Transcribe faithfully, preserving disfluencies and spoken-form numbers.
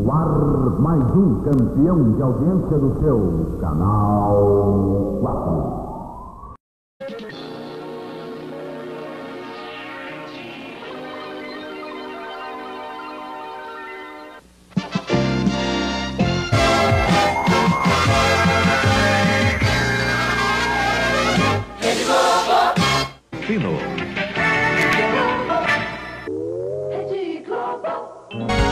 No ar, mais um campeão de audiência do seu Canal quatro. Fino. É de Globo.